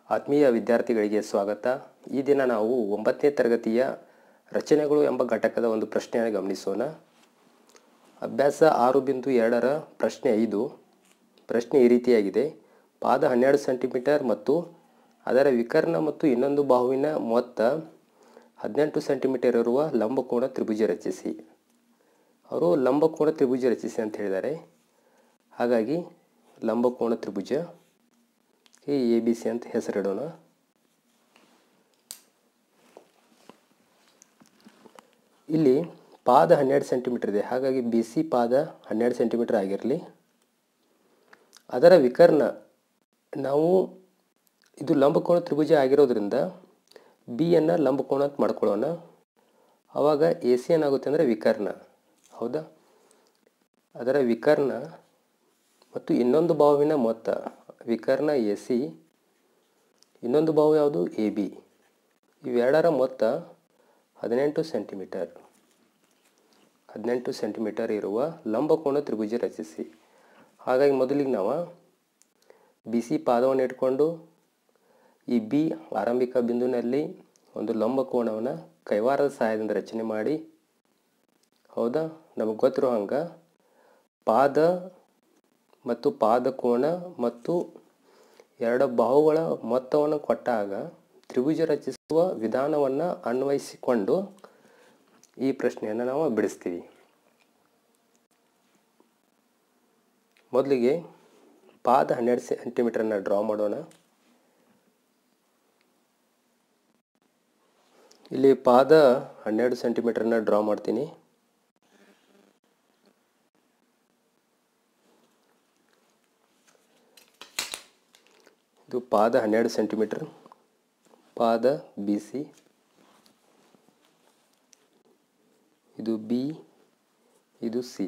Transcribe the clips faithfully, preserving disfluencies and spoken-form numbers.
ಆತ್ಮೀಯ ವಿದ್ಯಾರ್ಥಿಗಳಿಗೆ ಸ್ವಾಗತ. ಈ ದಿನ ನಾವು ಒಂಬತ್ತನೇ ತರಗತಿಯ ರಚನೆಗಳು ಎಂಬ ಘಟಕದ ಒಂದು ಪ್ರಶ್ನೆಯನ್ನು ಗಮನಿಸೋಣ. ಅಭ್ಯಾಸ ಆರು ಬಿಂದು ಎರಡರ ಪ್ರಶ್ನೆ ಐದು. ಪ್ರಶ್ನೆ ಈ ರೀತಿಯಾಗಿದೆ: ಪಾದ ಹನ್ನೆರಡು ಸೆಂಟಿಮೀಟರ್ ಮತ್ತು ಅದರ ವಿಕರ್ಣ ಮತ್ತು ಇನ್ನೊಂದು ಬಾಹುವಿನ ಮೊತ್ತ ಹದಿನೆಂಟು ಸೆಂಟಿಮೀಟರ್ ಇರುವ ಲಂಬಕೋನ ತ್ರಿಭುಜ ರಚಿಸಿ. ಅವರು ಲಂಬಕೋನ ತ್ರಿಭುಜ ರಚಿಸಿ ಅಂತ ಹೇಳಿದ್ದಾರೆ. ಹಾಗಾಗಿ ಲಂಬಕೋನ ತ್ರಿಭುಜ ಎ ಬಿ ಸಿ ಅಂತ ಹೆಸರಿಡೋಣ. ಇಲ್ಲಿ ಪಾದ ಹನ್ನೆರಡು ಸೆಂಟಿಮೀಟರ್ ಇದೆ, ಹಾಗಾಗಿ ಬಿ ಸಿ ಪಾದ ಹನ್ನೆರಡು ಸೆಂಟಿಮೀಟರ್ ಆಗಿರಲಿ. ಅದರ ವಿಕರ್ಣ, ನಾವು ಇದು ಲಂಬಕೋನ ತ್ರಿಭುಜ ಆಗಿರೋದ್ರಿಂದ ಬಿಯನ್ನು ಲಂಬಕೋನ ಅಂತ ಮಾಡ್ಕೊಳ್ಳೋಣ. ಆವಾಗ ಎ ಸಿ ಏನಾಗುತ್ತೆ ಅಂದರೆ ವಿಕರ್ಣ, ಹೌದಾ? ಅದರ ವಿಕರ್ಣ ಮತ್ತು ಇನ್ನೊಂದು ಬಾಹುವಿನ ಮೊತ್ತ, ವಿಕರ್ಣ ಎ ಸಿ, ಇನ್ನೊಂದು ಬಾಹು ಯಾವುದು? A B. ಇವೆರಡರ ಮೊತ್ತ ಹದಿನೆಂಟು ಸೆಂಟಿಮೀಟರ್ ಹದಿನೆಂಟು ಸೆಂಟಿಮೀಟರ್ ಇರುವ ಲಂಬಕೋನ ತ್ರಿಭುಜ ರಚಿಸಿ. ಹಾಗಾಗಿ ಮೊದಲಿಗೆ ನಾವು ಬಿ ಸಿ ಪಾದವನ್ನು ಇಟ್ಕೊಂಡು ಈ ಬಿ ಆರಂಭಿಕ ಬಿಂದುವಿನಲ್ಲಿ ಒಂದು ಲಂಬಕೋನವನ್ನು ಕೈವಾರದ ಸಹಾಯದಿಂದ ರಚನೆ ಮಾಡಿ, ಹೌದಾ? ನಮಗೆ ಗೊತ್ತಿರೋ ಹಂಗೆ ಪಾದ ಮತ್ತು ಪಾದಕೋನ ಮತ್ತು ಎರಡು ಬಾಹುಗಳ ಮೊತ್ತವನ್ನು ಕೊಟ್ಟಾಗ ತ್ರಿಭುಜ ರಚಿಸುವ ವಿಧಾನವನ್ನು ಅನ್ವಯಿಸಿಕೊಂಡು ಈ ಪ್ರಶ್ನೆಯನ್ನು ನಾವು ಬಿಡಿಸ್ತೀವಿ. ಮೊದಲಿಗೆ ಪಾದ ಹನ್ನೆರಡು ಸೆಂಟಿಮೀಟರನ್ನು ಡ್ರಾ ಮಾಡೋಣ. ಇಲ್ಲಿ ಪಾದ ಹನ್ನೆರಡು ಸೆಂಟಿಮೀಟರನ್ನು ಡ್ರಾ ಮಾಡ್ತೀನಿ. ಇದು ಪಾದ ಹನ್ನೆರಡು ಸೆಂಟಿಮೀಟರ್, ಪಾದ ಬಿ ಸಿ, ಇದು ಬಿ, ಇದು ಸಿ.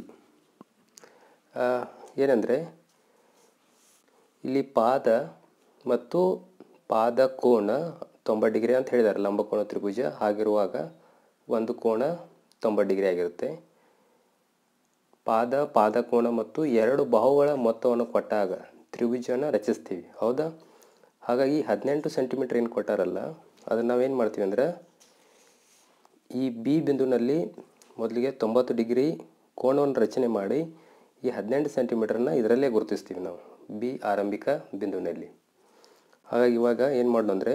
ಏನಂದರೆ ಇಲ್ಲಿ ಪಾದ ಮತ್ತು ಪಾದ ಕೋನ ತೊಂಬತ್ತು ಡಿಗ್ರಿ ಅಂತ ಹೇಳಿದ್ದಾರೆ ಲಂಬಕೋನ ತ್ರಿಭುಜ. ಹಾಗಿರುವಾಗ ಒಂದು ಕೋನ ತೊಂಬತ್ತು ಡಿಗ್ರಿ ಆಗಿರುತ್ತೆ. ಪಾದ ಪಾದಕೋನ ಮತ್ತು ಎರಡು ಬಾಹುಗಳ ಮೊತ್ತವನ್ನು ಕೊಟ್ಟಾಗ ತ್ರಿಭುಜನ ರಚಿಸ್ತೀವಿ, ಹೌದಾ? ಹಾಗಾಗಿ ಹದಿನೆಂಟು ಸೆಂಟಿಮೀಟರ್ ಏನು ಕೊಟ್ಟಾರಲ್ಲ, ಅದನ್ನು ನಾವೇನು ಮಾಡ್ತೀವಿ ಅಂದರೆ ಈ ಬಿ ಬಿಂದುವಿನಲ್ಲಿ ಮೊದಲಿಗೆ ತೊಂಬತ್ತು ಡಿಗ್ರಿ ಕೋನವನ್ನು ರಚನೆ ಮಾಡಿ ಈ ಹದಿನೆಂಟು ಸೆಂಟಿಮೀಟರನ್ನ ಇದರಲ್ಲೇ ಗುರುತಿಸ್ತೀವಿ ನಾವು ಬಿ ಆರಂಭಿಕ ಬಿಂದುವಿನಲ್ಲಿ. ಹಾಗಾಗಿ ಇವಾಗ ಏನು ಮಾಡೋಣ ಅಂದರೆ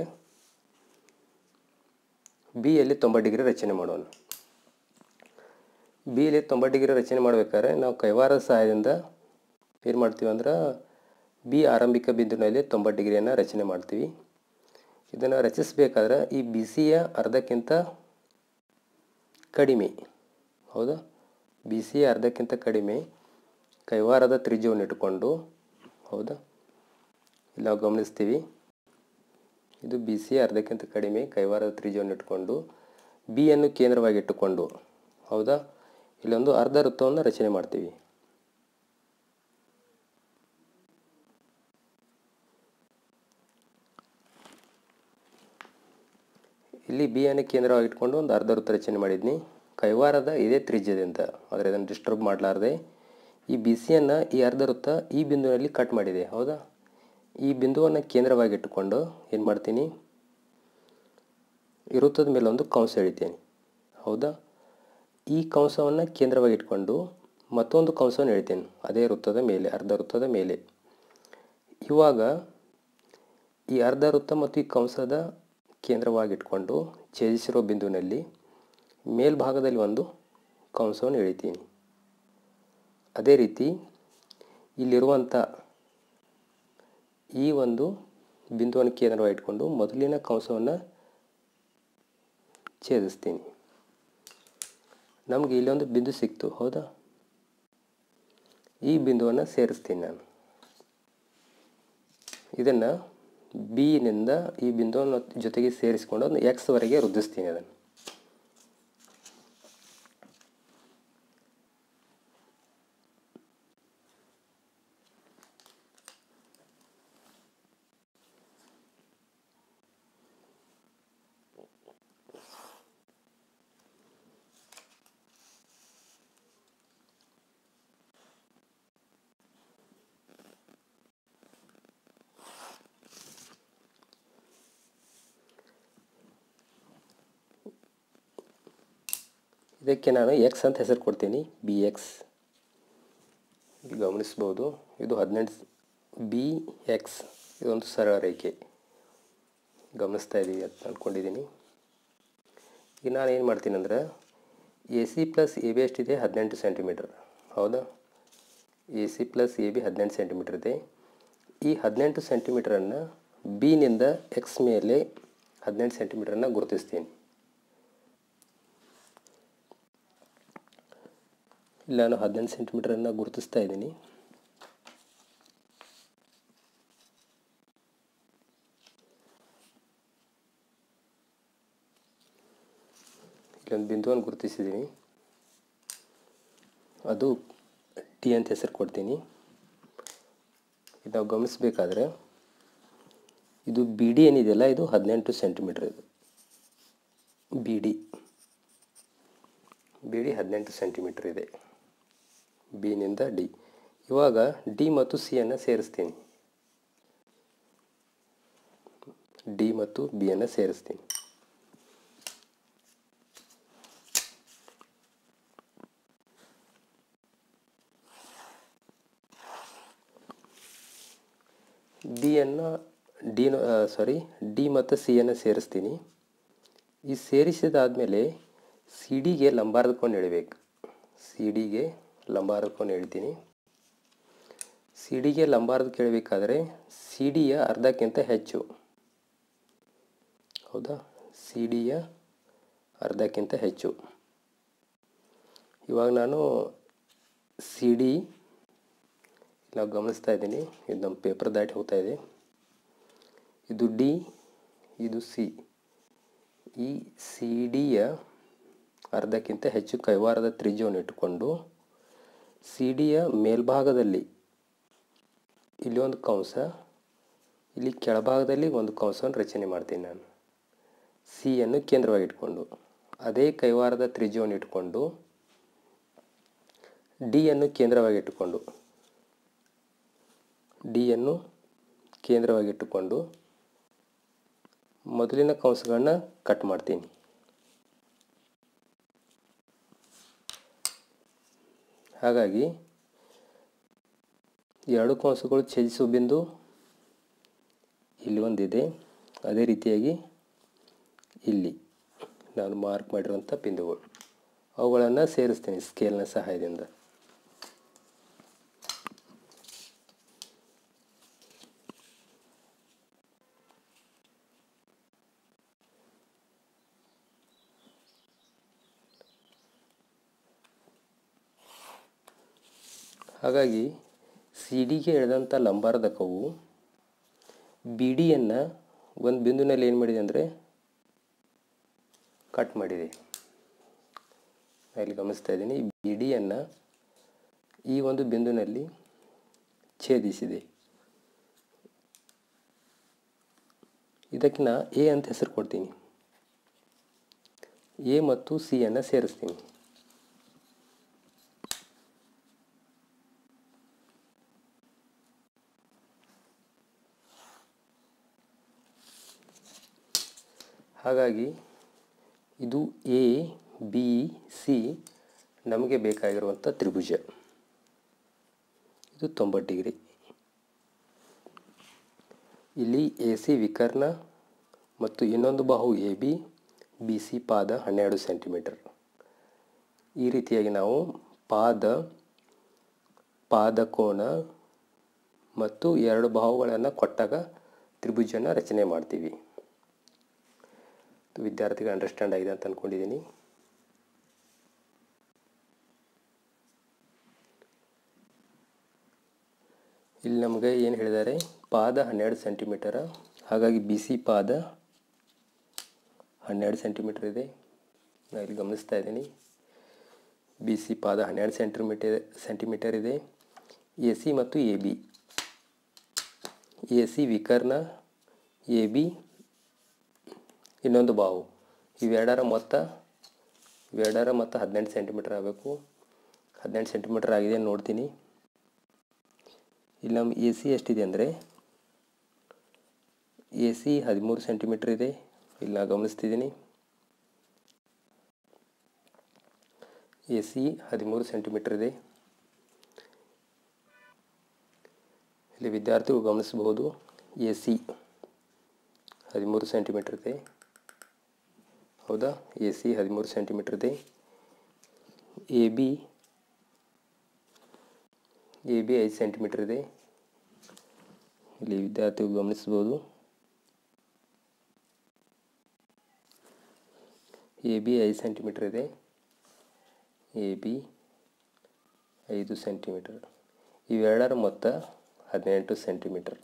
ಬಿಯಲ್ಲಿ ತೊಂಬತ್ತು ಡಿಗ್ರಿ ರಚನೆ ಮಾಡೋಣ. ಬಿಯಲ್ಲಿ ತೊಂಬತ್ತು ಡಿಗ್ರಿ ರಚನೆ ಮಾಡಬೇಕಾದ್ರೆ ನಾವು ಕೈವಾರದ ಸಹಾಯದಿಂದ ಏನು ಮಾಡ್ತೀವಿ ಅಂದ್ರೆ ಬಿ ಆರಂಭಿಕ ಬಿಂದುವಿನಲ್ಲಿ ತೊಂಬತ್ತು ಡಿಗ್ರಿಯನ್ನು ರಚನೆ ಮಾಡ್ತೀವಿ. ಇದನ್ನು ರಚಿಸಬೇಕಾದ್ರೆ ಈ ಬಿ ಸಿಯ ಅರ್ಧಕ್ಕಿಂತ ಕಡಿಮೆ, ಹೌದಾ? ಬಿ ಸಿಯ ಅರ್ಧಕ್ಕಿಂತ ಕಡಿಮೆ ಕೈವಾರದ ತ್ರಿಜ್ಯವನ್ನು ಇಟ್ಟುಕೊಂಡು, ಹೌದಾ? ಇಲ್ಲಿ ನಾವು ಗಮನಿಸ್ತೀವಿ, ಇದು ಬಿ ಸಿಯ ಅರ್ಧಕ್ಕಿಂತ ಕಡಿಮೆ ಕೈವಾರದ ತ್ರಿಜ್ಯವನ್ನು ಇಟ್ಟುಕೊಂಡು ಬಿಯನ್ನು ಕೇಂದ್ರವಾಗಿ ಇಟ್ಟುಕೊಂಡು, ಹೌದಾ? ಇಲ್ಲೊಂದು ಅರ್ಧ ವೃತ್ತವನ್ನು ರಚನೆ ಮಾಡ್ತೀವಿ. ಇಲ್ಲಿ ಬಿಯನ್ನು ಕೇಂದ್ರವಾಗಿ ಇಟ್ಕೊಂಡು ಒಂದು ಅರ್ಧ ವೃತ್ತ ರಚನೆ ಮಾಡಿದ್ನಿ ಕೈವಾರದ ಇದೇ ತ್ರಿಜ್ಯದಿಂದ. ಆದರೆ ಇದನ್ನು ಡಿಸ್ಟರ್ಬ್ ಮಾಡಲಾರ್ದೆ ಈ ಬಿ ಸಿಯನ್ನು ಈ ಅರ್ಧ ವೃತ್ತ ಈ ಬಿಂದುವಿನಲ್ಲಿ ಕಟ್ ಮಾಡಿದೆ, ಹೌದಾ? ಈ ಬಿಂದುವನ್ನು ಕೇಂದ್ರವಾಗಿ ಇಟ್ಟುಕೊಂಡು ಏನು ಮಾಡ್ತೀನಿ, ಈ ವೃತ್ತದ ಮೇಲೆ ಒಂದು ಕಂಸ ಎಳಿತೀನಿ, ಹೌದಾ? ಈ ಕಂಸವನ್ನು ಕೇಂದ್ರವಾಗಿ ಇಟ್ಕೊಂಡು ಮತ್ತೊಂದು ಕಂಸವನ್ನು ಎಳಿತೀನಿ ಅದೇ ವೃತ್ತದ ಮೇಲೆ, ಅರ್ಧ ವೃತ್ತದ ಮೇಲೆ. ಇವಾಗ ಈ ಅರ್ಧ ವೃತ್ತ ಮತ್ತು ಈ ಕಂಸದ ಕೇಂದ್ರವಾಗಿಟ್ಕೊಂಡು ಛೇದಿಸಿರೋ ಬಿಂದುವಿನಲ್ಲಿ ಮೇಲ್ಭಾಗದಲ್ಲಿ ಒಂದು ಕಂಸವನ್ನು ಎಳಿತೀನಿ. ಅದೇ ರೀತಿ ಇಲ್ಲಿರುವಂಥ ಈ ಒಂದು ಬಿಂದುವನ್ನು ಕೇಂದ್ರವಾಗಿ ಇಟ್ಕೊಂಡು ಮೊದಲಿನ ಕಂಸವನ್ನು ಛೇದಿಸ್ತೀನಿ. ನಮಗೆ ಇಲ್ಲೊಂದು ಬಿಂದು ಸಿಕ್ತು, ಹೌದಾ? ಈ ಬಿಂದುವನ್ನು ಸೇರಿಸ್ತೀನಿ ನಾನು. ಇದನ್ನು ಬಿನಿಂದ ಈ ಬಿಂದುವನ್ನು ಜೊತೆಗೆ ಸೇರಿಸಿಕೊಂಡು ಒಂದು ಎಕ್ಸ್ ವರೆಗೆ ವೃದ್ಧಿಸ್ತೀನಿ. ಅದನ್ನು ಇದಕ್ಕೆ ನಾನು ಎಕ್ಸ್ ಅಂತ ಹೆಸರು ಕೊಡ್ತೀನಿ, ಬಿ ಎಕ್ಸ್. ಇಲ್ಲಿ ಗಮನಿಸ್ಬೋದು, ಇದು ಹದಿನೆಂಟು ಬಿ ಎಕ್ಸ್, ಇದೊಂದು ಸರಳ ರೇಖೆ ಗಮನಿಸ್ತಾ ಇದ್ದೀವಿ ಅಂತ ಅಂದ್ಕೊಂಡಿದ್ದೀನಿ. ಈಗ ನಾನು ಏನು ಮಾಡ್ತೀನಿ ಅಂದರೆ, A C plus A B ಎಷ್ಟಿದೆ? ಹದಿನೆಂಟು ಸೆಂಟಿಮೀಟರ್, ಹೌದಾ? A C plus A B ಹದಿನೆಂಟು ಸೆಂಟಿಮೀಟರ್ ಇದೆ. ಈ ಹದಿನೆಂಟು ಸೆಂಟಿಮೀಟ್ರನ್ನು ಬಿನಿಂದ ಎಕ್ಸ್ ಮೇಲೆ ಹದಿನೆಂಟು ಸೆಂಟಿಮೀಟ್ರನ್ನು ಗುರುತಿಸ್ತೀನಿ. ಇಲ್ಲಿ ನಾನು ಹದಿನೆಂಟು ಸೆಂಟಿಮೀಟ್ರನ್ನು ಗುರುತಿಸ್ತಾ ಇದ್ದೀನಿ. ಇಲ್ಲೊಂದು ಬಿಂದುವನ್ನು ಗುರುತಿಸಿದ್ದೀನಿ, ಅದು ಟಿ ಅಂತ ಹೆಸರು ಕೊಡ್ತೀನಿ. ಇದು ನಾವು ಗಮನಿಸಬೇಕಾದ್ರೆ ಇದು ಬಿ ಡಿ ಏನಿದೆಯಲ್ಲ, ಇದು ಹದಿನೆಂಟು ಸೆಂಟಿಮೀಟ್ರ್. ಇದು ಬಿ ಡಿ ಬಿ ಡಿ ಹದಿನೆಂಟು ಸೆಂಟಿಮೀಟ್ರ್ ಇದೆ, ಬಿನಿಂದ ಡಿ. ಇವಾಗ ಡಿ ಮತ್ತು ಸಿಯನ್ನು ಸೇರಿಸ್ತೀನಿ, ಡಿ ಮತ್ತು ಬಿಯನ್ನು ಸೇರಿಸ್ತೀನಿ. ಡಿಯನ್ನು ಡಿ ಸಾರಿ ಡಿ ಮತ್ತು ಸಿಯನ್ನು ಸೇರಿಸ್ತೀನಿ. ಈ ಸೇರಿಸಿದಾದಮೇಲೆ ಸಿ ಡಿಗೆ ಲಂಬಾರ್ಧಕೊಂಡು ಎಳಿಬೇಕು. ಸಿ ಡಿಗೆ ಲಂಬಾರ್ಧಕೊಂಡು ಎಳಿತೀನಿ. ಸಿ ಡಿಗೆ ಲಂಬಾರ್ಧಕ್ಕೆ ಎಳಿಬೇಕಾದ್ರೆ ಸಿ ಡಿಯ ಅರ್ಧಕ್ಕಿಂತ ಹೆಚ್ಚು, ಹೌದಾ? ಸಿ ಡಿಯ ಅರ್ಧಕ್ಕಿಂತ ಹೆಚ್ಚು. ಇವಾಗ ನಾನು ಸಿ ಡಿ ನಾವು ಗಮನಿಸ್ತಾ ಇದ್ದೀನಿ, ಇದು ನಮ್ಮ ಪೇಪರ್ ದಾಟಿ ಹೋಗ್ತಾ ಇದೆ. ಇದು ಡಿ, ಇದು ಸಿ. ಈ ಸಿ ಡಿಯ ಅರ್ಧಕ್ಕಿಂತ ಹೆಚ್ಚು ಕೈವಾರದ ತ್ರಿಜ್ಯವನ್ನು ಇಟ್ಟುಕೊಂಡು ಸಿ ಡಿಯ ಮೇಲ್ಭಾಗದಲ್ಲಿ ಇಲ್ಲಿ ಒಂದು ಕಂಸ, ಇಲ್ಲಿ ಕೆಳಭಾಗದಲ್ಲಿ ಒಂದು ಕಂಸವನ್ನು ರಚನೆ ಮಾಡ್ತೀನಿ ನಾನು. ಸಿಯನ್ನು ಕೇಂದ್ರವಾಗಿ ಇಟ್ಕೊಂಡು ಅದೇ ಕೈವಾರದ ತ್ರಿಜ್ಯವನ್ನು ಇಟ್ಕೊಂಡು ಡಿಯನ್ನು ಕೇಂದ್ರವಾಗಿ ಇಟ್ಟುಕೊಂಡು ಡಿಯನ್ನು ಕೇಂದ್ರವಾಗಿಟ್ಟುಕೊಂಡು ಮೊದಲಿನ ಕಂಸಗಳನ್ನ ಕಟ್ ಮಾಡ್ತೀನಿ. ಹಾಗಾಗಿ ಎರಡು ಕಂಸಗಳು ಛೇದಿಸುವ ಬಿಂದು ಇಲ್ಲಿ ಒಂದಿದೆ, ಅದೇ ರೀತಿಯಾಗಿ ಇಲ್ಲಿ ನಾನು ಮಾರ್ಕ್ ಮಾಡಿರುವಂಥ ಬಿಂದುಗಳು, ಅವುಗಳನ್ನು ಸೇರಿಸ್ತೀನಿ ಸ್ಕೇಲ್ನ ಸಹಾಯದಿಂದ. ಹಾಗಾಗಿ ಸಿ ಡಿಗೆ ಎಳೆದಂಥ ಲಂಬಾರ್ಧಕವು ಬಿ ಡಿಯನ್ನು ಒಂದು ಬಿಂದುವಿನಲ್ಲಿ ಏನು ಮಾಡಿದೆ ಅಂದರೆ ಕಟ್ ಮಾಡಿದೆ. ಇಲ್ಲಿ ಗಮನಿಸ್ತಾ ಇದ್ದೀನಿ, ಬಿ ಡಿಯನ್ನು ಈ ಒಂದು ಬಿಂದುವಿನಲ್ಲಿ ಛೇದಿಸಿದೆ. ಇದಕ್ಕೆ ನಾ ಎ ಅಂತ ಹೆಸರು ಕೊಡ್ತೀನಿ. ಎ ಮತ್ತು ಸಿಯನ್ನು ಸೇರಿಸ್ತೀನಿ. ಹಾಗಾಗಿ ಇದು ಎ ಬಿ ಸಿ ನಮಗೆ ಬೇಕಾಗಿರುವಂಥ ತ್ರಿಭುಜ. ಇದು ತೊಂಬತ್ತು ಡಿಗ್ರಿ. ಇಲ್ಲಿ ಎ ಸಿ ವಿಕರ್ಣ ಮತ್ತು ಇನ್ನೊಂದು ಬಾಹು ಎ ಬಿ, ಬಿ ಸಿ ಪಾದ ಹನ್ನೆರಡು ಸೆಂಟಿಮೀಟರ್. ಈ ರೀತಿಯಾಗಿ ನಾವು ಪಾದ ಪಾದಕೋನ ಮತ್ತು ಎರಡು ಬಾಹುಗಳನ್ನು ಕೊಟ್ಟಾಗ ತ್ರಿಭುಜನ ರಚನೆ ಮಾಡ್ತೀವಿ. ವಿದ್ಯಾರ್ಥಿಗಳು ಅಂಡರ್ಸ್ಟ್ಯಾಂಡ್ ಆಗಿದೆ ಅಂತ ಅಂದ್ಕೊಂಡಿದ್ದೀನಿ. ಇಲ್ಲಿ ನಮಗೆ ಏನು ಹೇಳಿದ್ದಾರೆ, ಪಾದ ಹನ್ನೆರಡು ಸೆಂಟಿಮೀಟರ. ಹಾಗಾಗಿ ಬಿ ಸಿ ಪಾದ ಹನ್ನೆರಡು ಸೆಂಟಿಮೀಟರ್ ಇದೆ. ನಾನು ಇಲ್ಲಿ ಗಮನಿಸ್ತಾ ಇದ್ದೀನಿ, ಬಿ ಸಿ ಪಾದ ಹನ್ನೆರಡು ಸೆಂಟಿಮೀಟರ್ ಸೆಂಟಿಮೀಟರ್ ಇದೆ. ಎ ಸಿ ಮತ್ತು ಎ ಬಿ, ಎ ಸಿ ವಿಕರ್ಣ, ಎ ಬಿ ಇನ್ನೊಂದು ಬಾವು, ಇವೆರಡರ ಮೊತ್ತ ಇವೆರಡರ ಮೊತ್ತ ಹದಿನೆಂಟು ಸೆಂಟಿಮೀಟರ್ ಆಗಬೇಕು. ಹದಿನೆಂಟು ಸೆಂಟಿಮೀಟರ್ ಆಗಿದೆ ನೋಡ್ತೀನಿ. ಇಲ್ಲಿ ನಮ್ಮ ಎ ಸಿ ಎಷ್ಟಿದೆ ಅಂದರೆ ಎ ಸಿ ಹದಿಮೂರು ಸೆಂಟಿಮೀಟರ್ ಇದೆ. ಇಲ್ಲಿ ನಾನು ಗಮನಿಸ್ತಿದ್ದೀನಿ. ಎ ಸಿ ಹದಿಮೂರು ಸೆಂಟಿಮೀಟರ್ ಇದೆ. ಇಲ್ಲಿ ವಿದ್ಯಾರ್ಥಿಗಳು ಗಮನಿಸಬಹುದು, ಎ ಸಿ ಹದಿಮೂರು ಸೆಂಟಿಮೀಟರ್ ಇದೆ. ಹೌದಾ, ಎ ಸಿ ಹದಿಮೂರು ಸೆಂಟಿಮೀಟರ್ ಇದೆ. ಎ ಬಿ ಎ ಬಿ ಐದು ಸೆಂಟಿಮೀಟರ್ ಇದೆ. ಇಲ್ಲಿ ವಿದ್ಯಾರ್ಥಿಗಳು ಗಮನಿಸಬಹುದು, ಎ ಬಿ ಐದು ಸೆಂಟಿಮೀಟರ್ ಇದೆ. ಎ ಬಿ ಐದು ಸೆಂಟಿಮೀಟರ್. ಇವೆರಡರ ಮೊತ್ತ ಹದಿನೆಂಟು ಸೆಂಟಿಮೀಟರ್.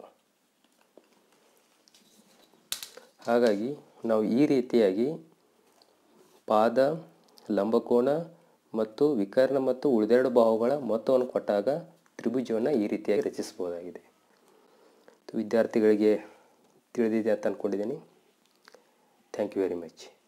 ಹಾಗಾಗಿ ನಾವು ಈ ರೀತಿಯಾಗಿ ಪಾದ, ಲಂಬಕೋನ ಮತ್ತು ವಿಕರ್ಣ ಮತ್ತು ಉಳಿದೆರಡು ಬಾಹುಗಳ ಮೊತ್ತವನ್ನು ಕೊಟ್ಟಾಗ ತ್ರಿಭುಜವನ್ನು ಈ ರೀತಿಯಾಗಿ ರಚಿಸಬಹುದಾಗಿದೆ. ವಿದ್ಯಾರ್ಥಿಗಳಿಗೆ ತಿಳಿದಿದೆ ಅಂತ ಅಂದ್ಕೊಂಡಿದ್ದೀನಿ. Thank you very much.